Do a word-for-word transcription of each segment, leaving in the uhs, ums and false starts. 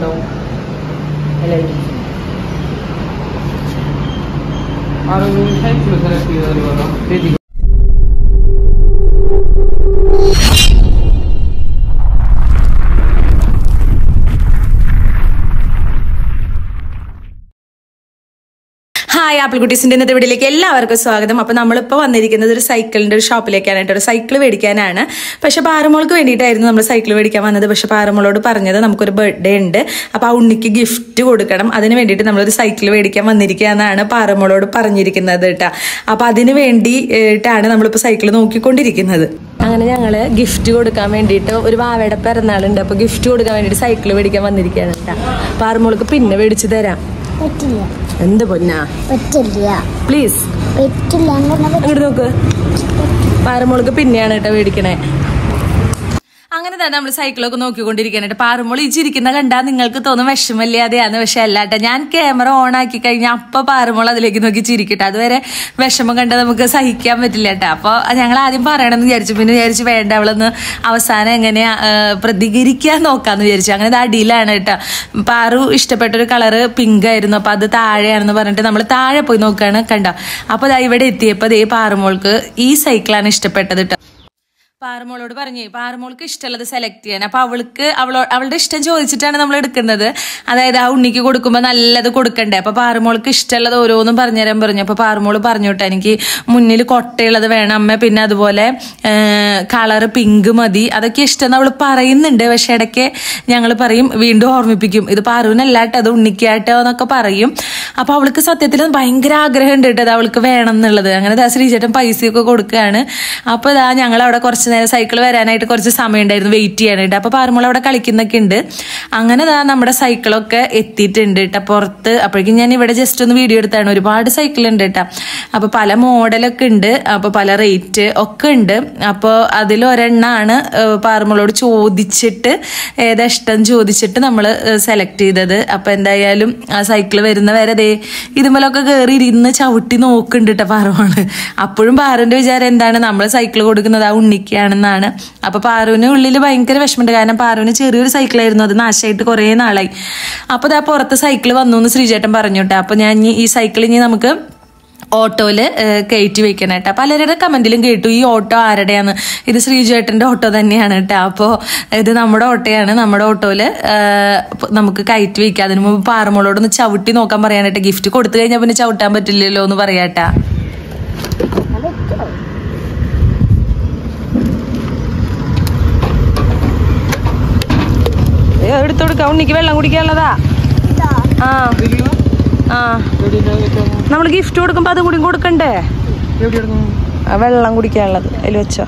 ഉണ്ടാവും എല്ലാവരും ആരെങ്കിലും സൈക്കിൾ സെലക്ട് ചെയ്താൽ പറയാം. ഹായ് ആപ്പിൾ കുട്ടീസിന്റെ ഇന്നത്തെ വീഡിയോയിലേക്ക് എല്ലാവർക്കും സ്വാഗതം. അപ്പോൾ നമ്മളിപ്പോൾ വന്നിരിക്കുന്നത് ഒരു സൈക്കിളിന്റെ ഒരു ഷോപ്പിലേക്കാണ് കേട്ടോ. ഒരു സൈക്കിൾ മേടിക്കാനാണ്. പക്ഷെ പാറമോൾക്ക് വേണ്ടിയിട്ടായിരുന്നു നമ്മൾ സൈക്കിൾ മേടിക്കാൻ വന്നത്. പക്ഷെ പാറമോളോട് പറഞ്ഞത് നമുക്കൊരു ബർത്ത്ഡേ ഉണ്ട്, അപ്പോൾ ആ ഉണ്ണിക്ക് ഗിഫ്റ്റ് കൊടുക്കണം, അതിന് വേണ്ടിയിട്ട് നമ്മളൊരു സൈക്കിൾ മേടിക്കാൻ വന്നിരിക്കുകയെന്നാണ് പാറമോളോട് പറഞ്ഞിരിക്കുന്നത് കേട്ടോ. അപ്പോൾ അതിന് വേണ്ടിയിട്ടാണ് നമ്മളിപ്പോൾ സൈക്കിൾ നോക്കിക്കൊണ്ടിരിക്കുന്നത്. അങ്ങനെ ഞങ്ങൾ ഗിഫ്റ്റ് കൊടുക്കാൻ വേണ്ടിയിട്ട് ഒരു വാവയുടെ പിറന്നാളുണ്ട്, അപ്പോൾ ഗിഫ്റ്റ് കൊടുക്കാൻ വേണ്ടിയിട്ട് സൈക്കിൾ മേടിക്കാൻ വന്നിരിക്കുകയാണ് കേട്ടോ. പാറമോൾക്ക് പിന്നെ മേടിച്ചു തരാം. എന്ത് പൊന്നാ പ്ലീസ് അങ്ങോട്ട് നോക്ക്. പാറമോൾക്ക് പിന്നെയാണ് കേട്ടോ മേടിക്കണേ. അങ്ങനെ തന്നെ നമ്മൾ സൈക്കിളൊക്കെ നോക്കിക്കൊണ്ടിരിക്കാനായിട്ട് പാറുമ്പോൾ ഈ ചിരിക്കുന്ന കണ്ടാൽ നിങ്ങൾക്ക് തോന്നും വിഷമമില്ലാതെയാണ്. പക്ഷെ അല്ലാട്ടെ, ഞാൻ ക്യാമറ ഓൺ ആക്കി കഴിഞ്ഞാൽ അപ്പൊ പാറുമ്പോൾ അതിലേക്ക് നോക്കി ചിരിക്കട്ടെ. അതുവരെ വിഷമം കണ്ടാൽ നമുക്ക് സഹിക്കാൻ പറ്റില്ല കേട്ടോ. അപ്പോൾ ഞങ്ങൾ ആദ്യം പറയണമെന്ന് വിചാരിച്ചു, പിന്നെ വിചാരിച്ചു വേണ്ട, അവളൊന്ന് അവസാനം എങ്ങനെയാ പ്രതികരിക്കാൻ നോക്കാന്ന് വിചാരിച്ചു. അങ്ങനെ അടിയിലാണ് കേട്ടോ. പാറു ഇഷ്ടപ്പെട്ടൊരു കളറ് പിങ്ക് ആയിരുന്നു, അപ്പൊ അത് താഴെയാണെന്ന് പറഞ്ഞിട്ട് നമ്മൾ താഴെ പോയി നോക്കുകയാണ് കണ്ടോ. അപ്പൊ ദാ ഇവിടെ എത്തിയപ്പോൾ ദേ പാറുമോൾക്ക് ഈ സൈക്കിളാണ് ഇഷ്ടപ്പെട്ടത് കേട്ടോ. പാറമോളോട് പറഞ്ഞേ പാറമോൾക്ക് ഇഷ്ടമുള്ളത് സെലക്ട് ചെയ്യാൻ. അപ്പൊ അവൾക്ക് അവളോ അവളുടെ ഇഷ്ടം ചോദിച്ചിട്ടാണ് നമ്മൾ എടുക്കുന്നത്. അതായത് ആ ഉണ്ണിക്ക് കൊടുക്കുമ്പോൾ നല്ലത് കൊടുക്കണ്ടേ. അപ്പൊ പാറമോൾക്ക് ഇഷ്ടമുള്ളത് ഓരോന്നും പറഞ്ഞുതരാൻ പറഞ്ഞു. അപ്പൊ പാറമോള് പറഞ്ഞു കേട്ടോ, എനിക്ക് മുന്നിൽ കൊട്ടയുള്ളത് വേണം അമ്മ, പിന്നെ അതുപോലെ കളറ് പിങ്ക് മതി, അതൊക്കെ ഇഷ്ടം അവൾ പറയുന്നുണ്ട്. പക്ഷെ ഇടയ്ക്ക് ഞങ്ങൾ പറയും, വീണ്ടും ഓർമ്മിപ്പിക്കും, ഇത് പാറുവിനല്ലാട്ടോ അത് ഉണ്ണിക്കാട്ടോ എന്നൊക്കെ പറയും. അപ്പൊ അവൾക്ക് സത്യത്തിൽ ഭയങ്കര ആഗ്രഹം ഉണ്ട് കേട്ടോ അത് അവൾക്ക് വേണം എന്നുള്ളത്. അങ്ങനെ ദാ ശ്രീചേട്ടൻ പൈസയൊക്കെ കൊടുക്കുകയാണ്. അപ്പൊ ഇതാ ഞങ്ങൾ അവിടെ കുറച്ച് നേരം സൈക്കിൾ വരാനായിട്ട് കുറച്ച് സമയം ഉണ്ടായിരുന്നു, വെയിറ്റ് ചെയ്യാനായിട്ട്. അപ്പൊ പാറുമോൾ അവിടെ കളിക്കുന്നൊക്കെ ഉണ്ട്. അങ്ങനെ ദാ നമ്മുടെ സൈക്കിളൊക്കെ എത്തിയിട്ടുണ്ട് കേട്ടോ പുറത്ത്. അപ്പോഴേക്കും ഞാൻ ഇവിടെ ജസ്റ്റ് ഒന്ന് വീഡിയോ എടുത്താണ്. ഒരുപാട് സൈക്കിൾ ഉണ്ട് കേട്ടോ. അപ്പൊ പല മോഡലൊക്കെ ഉണ്ട്, അപ്പൊ പല റേറ്റ് ഒക്കെ ഉണ്ട്. അപ്പോൾ അതിലൊരെണ്ണാണ് പാറുമോളോട് ചോദിച്ചിട്ട് ഏതാ ഇഷ്ടം ചോദിച്ചിട്ട് നമ്മൾ സെലക്ട് ചെയ്തത്. അപ്പൊ എന്തായാലും ആ സൈക്കിൾ വരുന്ന വരെ ദേ ഇതുമലൊക്കെ കയറി ഇരുന്ന് ചവിട്ടി നോക്കുന്നുണ്ട് കേട്ടോ പാറുമോള്. അപ്പോഴും പാറുവിന്റെ വിചാരം എന്താണ്, നമ്മൾ സൈക്കിൾ കൊടുക്കുന്നത് ആ ഉണ്ണിക്കാണെന്നാണ്. അപ്പൊ പാറുവിന് ഉള്ളിൽ ഭയങ്കര വിഷമമുണ്ട്, കാരണം പാറുവിന് ചെറിയൊരു സൈക്കിളായിരുന്നു, അത് നാശമായിട്ട് കുറേ നാളായി. അപ്പൊ ഇതാ പുറത്ത് സൈക്കിൾ വന്നു എന്ന് ശ്രീചേട്ടൻ പറഞ്ഞു കേട്ടോ. അപ്പൊ ഞാൻ ഈ സൈക്കിൾ ഇനി നമുക്ക് ഓട്ടോയില് കയറ്റി വെക്കണം കേട്ടോ. പലരുടെ കമന്റിലും കേട്ടു ഈ ഓട്ടോ ആരുടെയാന്ന്. ഇത് ശ്രീചേട്ടന്റെ ഓട്ടോ തന്നെയാണ് കേട്ടോ. അപ്പോൾ ഇത് നമ്മുടെ ഓട്ടോയാണ്. നമ്മുടെ ഓട്ടോയില് നമുക്ക് കയറ്റി വെക്കാം. അതിന് മുമ്പ് പാറമോളോടൊന്ന് ചവിട്ടി നോക്കാൻ പറയാനായിട്ട്. ഗിഫ്റ്റ് കൊടുത്തു കഴിഞ്ഞാൽ പിന്നെ ചവിട്ടാൻ പറ്റില്ലല്ലോ എന്ന് പറയാട്ടാ. എടുത്തു കൊടുക്കാം, ഉണ്ണിക്ക് വെള്ളം കുടിക്കാനുള്ളതാ. ആ ആ നമ്മൾ ഗിഫ്റ്റ് കൊടുക്കുമ്പോ അതും കൂടി കൊടുക്കണ്ടേ, വെള്ളം കുടിക്കാനുള്ളത് അതിൽ വെച്ചോ.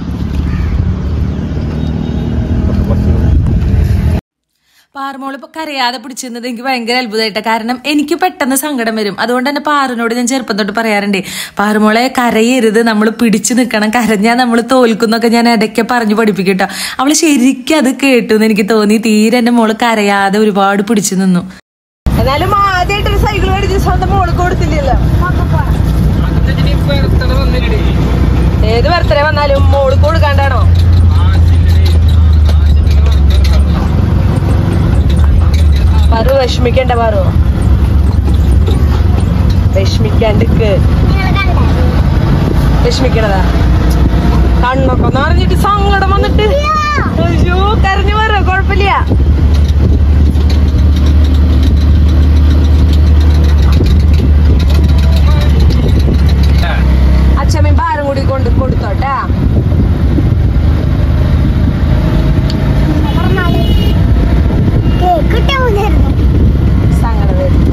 പാറുമോള് ഇപ്പൊ കരയാതെ പിടിച്ചിരുന്നത് എനിക്ക് ഭയങ്കര അത്ഭുതമായിട്ടാ. കാരണം എനിക്ക് പെട്ടെന്ന് സങ്കടം വരും. അതുകൊണ്ട് തന്നെ പാറുനോട് ഞാൻ ചെറുപ്പം തൊട്ട് പറയാറുണ്ടേ, പാറുമോളെ കരയരുത്, നമ്മൾ പിടിച്ചു നിൽക്കണം, കരഞ്ഞാൽ നമ്മൾ തോൽക്കുന്നൊക്കെ ഞാൻ ഇടയ്ക്ക് പറഞ്ഞു പഠിപ്പിക്കും കേട്ടോ. അവള് ശരിക്കും അത് കേട്ടു എന്ന് എനിക്ക് തോന്നി. തീരെ എന്റെ മോള് കരയാതെ ഒരുപാട് പിടിച്ചു നിന്നു. എന്നാലും ആദ്യമായിട്ടൊരു സൈക്കിൾ മേടിച്ച് സ്വന്തം മോള് കൊടുത്തില്ലല്ലോ. ഏത് ബർത്ത്ഡേ വന്നാലും മോള് കൊടുക്കാണ്ടാണോ? പാറു വിഷമിക്കണ്ട, പാറു വിഷമിക്കാണ്ടിക്ക്. വിഷമിക്കണതാ കണ്ണൊക്കെ നിറഞ്ഞിട്ട് സങ്കടം വന്നിട്ട് അയ്യോ കരഞ്ഞു പറ, കുഴപ്പമില്ല. അച്ഛമ്മയും പാറും കൂടി കൊണ്ട് കൊടുത്തോട്ടാ. സങ്കടം വരില്ല.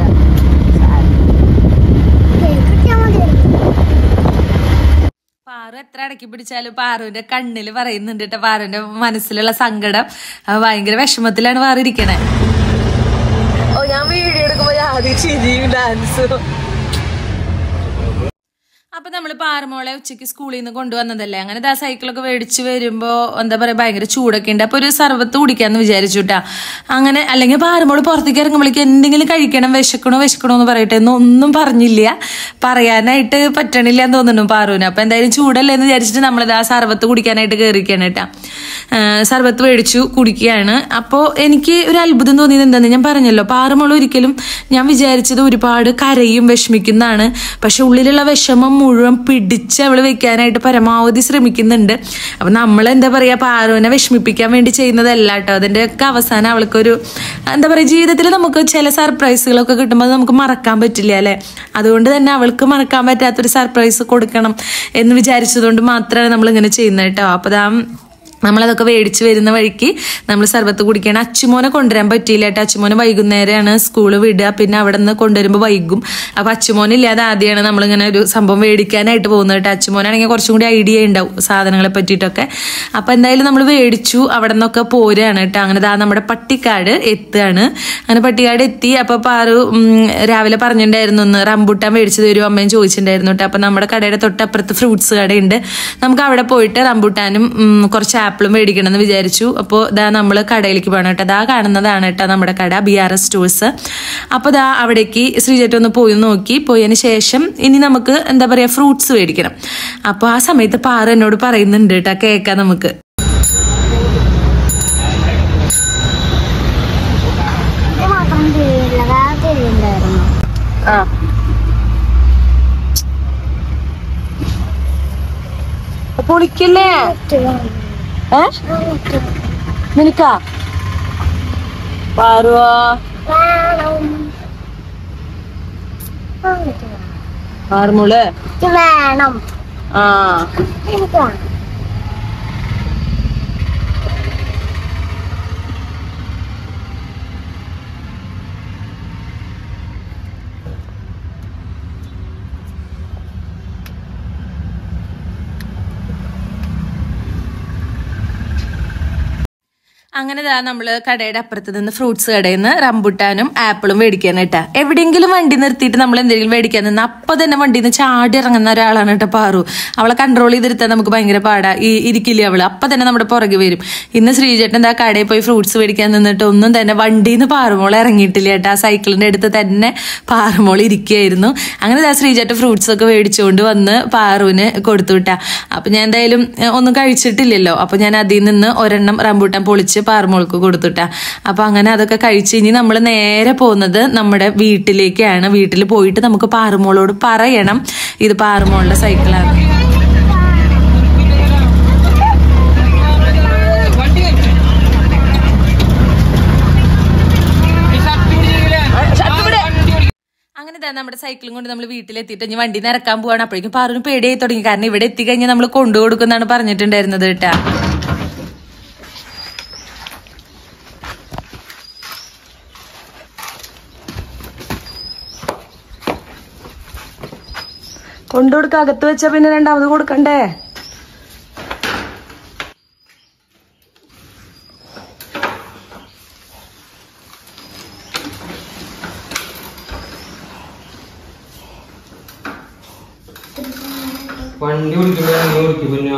പാറു എത്ര അടക്കി പിടിച്ചാലും പാറുവിന്റെ കണ്ണില് പറയുന്നുണ്ട് കേട്ടോ പാറുവിന്റെ മനസ്സിലുള്ള സങ്കടം. ഭയങ്കര വിഷമത്തിലാണ് പാറു ഇരിക്കണേ. ഓ ഞാൻ വീഡിയോ എടുക്കുമ്പോ ആദ്യം ചിരിയും ഡാൻസും. അപ്പൊ നമ്മള് പാറമോളെ ഉച്ചയ്ക്ക് സ്കൂളിൽ നിന്ന് കൊണ്ടുവന്നതല്ലേ, അങ്ങനെ ആ സൈക്കിളൊക്കെ മേടിച്ച് വരുമ്പോ എന്താ പറയാ ഭയങ്കര ചൂടൊക്കെ ഉണ്ട്. അപ്പൊ ഒരു സർവത്ത് കുടിക്കാന്ന് വിചാരിച്ചുട്ടാ. അങ്ങനെ അല്ലെങ്കിൽ പാറമോള് പുറത്തേക്ക് ഇറങ്ങുമ്പോഴേക്ക് എന്തെങ്കിലും കഴിക്കണം, വിശക്കണോ വിശക്കണോ എന്ന് പറയട്ടെ എന്നൊന്നും പറഞ്ഞില്ല, പറയാനായിട്ട് പറ്റണില്ല എന്ന് തോന്നുന്നു പാറുവിന്. അപ്പൊ എന്തായാലും ചൂടല്ലേ എന്ന് വിചാരിച്ചിട്ട് നമ്മളിത് ആ സർവത്ത് കുടിക്കാനായിട്ട് കയറിക്കാണ് കേട്ടാ. സർവത്ത് മേടിച്ചു കുടിക്കുകയാണ്. അപ്പോൾ എനിക്ക് ഒരു അത്ഭുതം തോന്നിയത് എന്താന്ന് ഞാൻ പറഞ്ഞല്ലോ, പാറമോള് ഒരിക്കലും ഞാൻ വിചാരിച്ചത് ഒരുപാട് കരയും വിഷമിക്കുന്നതാണ്, പക്ഷെ ഉള്ളിലുള്ള വിഷമം മുഴുവൻ പിടിച്ച് അവള് വെക്കാനായിട്ട് പരമാവധി ശ്രമിക്കുന്നുണ്ട്. അപ്പൊ നമ്മൾ എന്താ പറയാ പാറുവിനെ വിഷമിപ്പിക്കാൻ വേണ്ടി ചെയ്യുന്നതല്ല കേട്ടോ. അതിന്റെ ഒക്കെ അവസാനം അവൾക്കൊരു എന്താ പറയാ ജീവിതത്തിൽ നമുക്ക് ചില സർപ്രൈസുകളൊക്കെ കിട്ടുമ്പോൾ അത് നമുക്ക് മറക്കാൻ പറ്റില്ല അല്ലെ. അതുകൊണ്ട് തന്നെ അവൾക്ക് മറക്കാൻ പറ്റാത്തൊരു സർപ്രൈസ് കൊടുക്കണം എന്ന് വിചാരിച്ചതുകൊണ്ട് മാത്രമാണ് നമ്മൾ ഇങ്ങനെ ചെയ്യുന്നത് കേട്ടോ. അപ്പൊ ദാ നമ്മളതൊക്കെ മേടിച്ച് വരുന്ന വഴിക്ക് നമ്മൾ സർബത്ത് കുടിക്കണം. അച്ചുമോനെ കൊണ്ടുവരാൻ പറ്റിയില്ല കേട്ടോ. അച്ചുമോനെ വൈകുന്നേരമാണ് സ്കൂള് വിടുക, പിന്നെ അവിടെ നിന്ന് കൊണ്ടുവരുമ്പോൾ വൈകും. അപ്പൊ അച്ചുമോനില്ലാതെ ആദ്യമാണ് നമ്മളിങ്ങനെ ഒരു സംഭവം മേടിക്കാനായിട്ട് പോകുന്നത് കേട്ടോ. അച്ചുമോനാണെങ്കിൽ കുറച്ചും കൂടി ഐഡിയ ഉണ്ടാവും സാധനങ്ങളെ പറ്റിയിട്ടൊക്കെ. അപ്പൊ എന്തായാലും നമ്മൾ മേടിച്ചു, അവിടെ നിന്നൊക്കെ പോരുകയാണ് കേട്ടോ. അങ്ങനെ ദാ നമ്മുടെ പട്ടിക്കാട് എത്തുകയാണ്. അങ്ങനെ പട്ടിക്കാട് എത്തി. അപ്പൊ പാറു രാവിലെ പറഞ്ഞിട്ടുണ്ടായിരുന്നു ഒന്ന് റംബൂട്ടാൻ മേടിച്ചു തരും അമ്മയും ചോദിച്ചിട്ടുണ്ടായിരുന്നു കേട്ടോ. അപ്പൊ നമ്മുടെ കടയുടെ തൊട്ടപ്പുറത്ത് ഫ്രൂട്ട്സ് കടയുണ്ട്, നമുക്ക് അവിടെ പോയിട്ട് റംബൂട്ടാനും കുറച്ച് ആപ്പിളും മേടിക്കണം എന്ന് വിചാരിച്ചു. അപ്പോൾ ദാ നമ്മൾ കടയിലേക്ക് പോകണം കേട്ടോ. ദാ കാണുന്നതാണ് കേട്ടോ നമ്മുടെ കട ബി ആർ എസ് സ്റ്റോഴ്സ്. അപ്പോൾ ദാ അവിടേക്ക് ശ്രീജേട്ട ഒന്ന് പോയി നോക്കി. പോയതിന് ശേഷം ഇനി നമുക്ക് എന്താ പറയാ ഫ്രൂട്ട്സ് മേടിക്കണം. അപ്പോൾ ആ സമയത്ത് പാറ എന്നോട് പറയുന്നുണ്ട് കേട്ടോ, കേൾക്കാം നമുക്ക്. ആ പൊളിക്കല്ലേ നിനക്കാ പാറുവാ പാറുമോള് വേണം. ആ അങ്ങനെ ദാ നമ്മള് കടയുടെ അപ്പുറത്ത് നിന്ന് ഫ്രൂട്ട്സ് കടയിൽ നിന്ന് റംബുട്ടാനും ആപ്പിളും മേടിക്കാൻ കേട്ടാ. എവിടെയെങ്കിലും വണ്ടി നിർത്തിയിട്ട് നമ്മൾ എന്തെങ്കിലും മേടിക്കാൻ നിന്ന് അപ്പൊ തന്നെ വണ്ടിയിൽ നിന്ന് ചാടി ഇറങ്ങുന്ന ഒരാളാണ് കേട്ടോ പാറു. അവളെ കൺട്രോൾ ചെയ്തിരുത്താൻ നമുക്ക് ഭയങ്കര പാടാ. ഈ ഇരിക്കില്ല അവള്, അപ്പൊ തന്നെ നമ്മുടെ പുറകെ വരും. ഇന്ന് ശ്രീജേട്ടൻ എന്താ കടയിൽ പോയി ഫ്രൂട്ട്സ് മേടിക്കാൻ നിന്നിട്ട് ഒന്നും തന്നെ വണ്ടിയിൽ നിന്ന് പാറുമോൾ ഇറങ്ങിയിട്ടില്ല കേട്ടാ. സൈക്കിളിന്റെ അടുത്ത് തന്നെ പാറുമോൾ ഇരിക്കുകയായിരുന്നു. അങ്ങനെ ദാ ശ്രീജേട്ടൻ ഫ്രൂട്ട്സ് ഒക്കെ മേടിച്ചുകൊണ്ട് വന്ന് പാറുവിന് കൊടുത്തു വിട്ടാ. അപ്പൊ ഞാൻ എന്തായാലും ഒന്നും കഴിച്ചിട്ടില്ലല്ലോ, അപ്പൊ ഞാൻ അതിൽ നിന്ന് ഒരെണ്ണം റംബൂട്ടാൻ പൊളിച്ച് പാറുമോൾക്ക് കൊടുത്തുട്ടാ. അപ്പൊ അങ്ങനെ അതൊക്കെ കഴിച്ച് ഇനി നമ്മൾ നേരെ പോകുന്നത് നമ്മുടെ വീട്ടിലേക്കാണ്. വീട്ടിൽ പോയിട്ട് നമുക്ക് പാറുമോളോട് പറയണം ഇത് പാറുമോളുടെ സൈക്കിളാണ്. അങ്ങനെ തന്നെ നമ്മുടെ സൈക്കിളും കൊണ്ട് നമ്മൾ വീട്ടിലെത്തിയിട്ട് ഇനി വണ്ടി നിറക്കാൻ പോവാണ്. അപ്പോഴേക്കും പാറുവിന് പേടിയായി തുടങ്ങി, കാരണം ഇവിടെ എത്തിക്കഴിഞ്ഞാൽ നമ്മൾ കൊണ്ടുകൊടുക്കുന്നാണ് പറഞ്ഞിട്ടുണ്ടായിരുന്നത് കേട്ടാ. കൊണ്ടുകൊടുക്ക, അകത്ത് വെച്ചാ പിന്നെ രണ്ടാമത് കൊടുക്കണ്ടേ. വണ്ടി ഓടിക്കുമ്പോ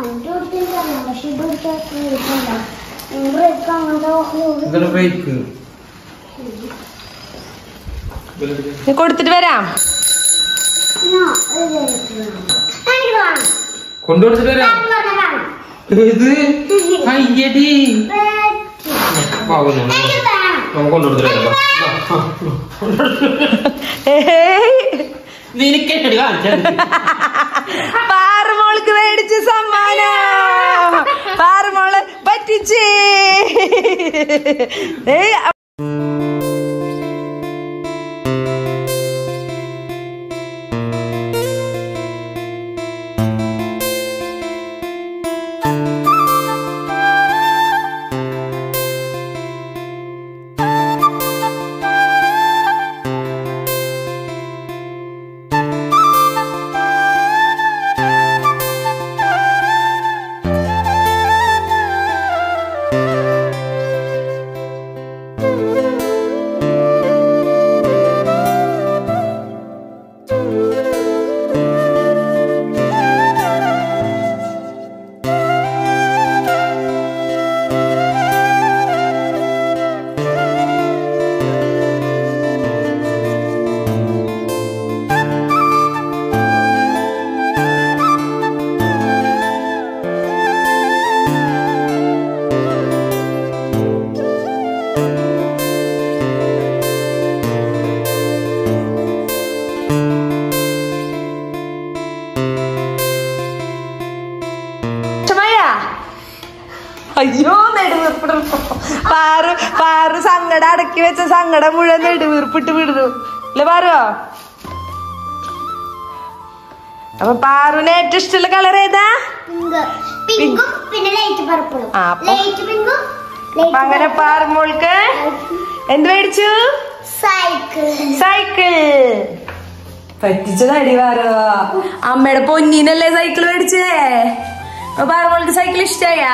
ബ്രേക്ക് കൊടുത്തിട്ട് വരാം. കൊണ്ടുകൊടുത്തിട്ട് വരാം. ഇത് അയ്യടി നമുക്ക് കൊണ്ടുകൊടുത്തിട്ട് വരാം. പാറുമോൾക്ക് മേടിച്ച സമ്മാനം പാറുമോള് പറ്റിച്ചേ. അയ്യോ നെടുവീർപ്പിടും. പാറു പാറു സങ്കടം അടക്കി വെച്ച സങ്കടം മുഴുവൻ നെടുവീർപ്പിട്ട് വിടുന്നു അല്ലേ പാറോ? അപ്പൊ പാറുവിന് ഏറ്റവും ഇഷ്ടമുള്ള കളർ ഏതാ? അങ്ങനെ പാറുമോൾക്ക് എന്ത് മേടിച്ചു? സൈക്കിൾ. പറ്റിച്ചതടി പാറോ. അമ്മയുടെ പൊന്നീനല്ലേ സൈക്കിൾ മേടിച്ചേ? പാറുമോൾക്ക് സൈക്കിൾ ഇഷ്ടായാ?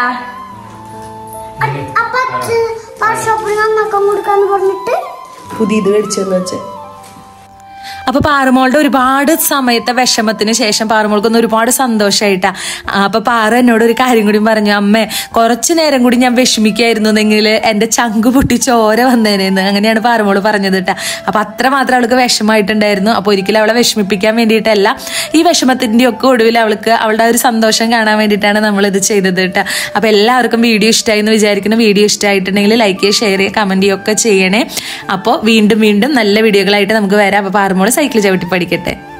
പുതിയത് മേടിച്ചെന്ന് വെച്ചേ. അപ്പൊ പാറുമോളുടെ ഒരുപാട് സമയത്തെ വിഷമത്തിന് ശേഷം പാറുമോൾക്കൊന്ന് ഒരുപാട് സന്തോഷമായിട്ടാ. അപ്പൊ പാറു എന്നോട് ഒരു കാര്യം കൂടി പറഞ്ഞു, അമ്മേ കുറച്ചു നേരം കൂടി ഞാൻ വിഷമിക്കായിരുന്നു എന്നെങ്കിൽ എന്റെ ചങ്കു പൊട്ടി ചോര വന്നേനെന്ന്. അങ്ങനെയാണ് പാറുമോള് പറഞ്ഞത് കേട്ടാ. അപ്പൊ അത്രമാത്രം അവൾക്ക് വിഷമമായിട്ടുണ്ടായിരുന്നു. അപ്പൊ ഒരിക്കലും അവളെ വിഷമിപ്പിക്കാൻ വേണ്ടിയിട്ടല്ല, ഈ വിഷമത്തിന്റെ ഒക്കെ ഒടുവിൽ അവൾക്ക് അവളുടെ ഒരു സന്തോഷം കാണാൻ വേണ്ടിയിട്ടാണ് നമ്മൾ ഇത് ചെയ്തത് കേട്ടാ. അപ്പൊ എല്ലാവർക്കും വീഡിയോ ഇഷ്ടമായി എന്ന് വിചാരിക്കുന്നു. വീഡിയോ ഇഷ്ടമായിട്ടുണ്ടെങ്കിൽ ലൈക്ക് ചെയ്യുക, ഷെയർ ചെയ്യുക, കമന്റ് ചെയ്യുക ഒക്കെ ചെയ്യണേ. അപ്പോൾ വീണ്ടും വീണ്ടും നല്ല വീഡിയോകളായിട്ട് നമുക്ക് വരാം. അപ്പൊ പാറുമോള് സൈക്കിൾ ചവിട്ടി പഠിക്കട്ടെ.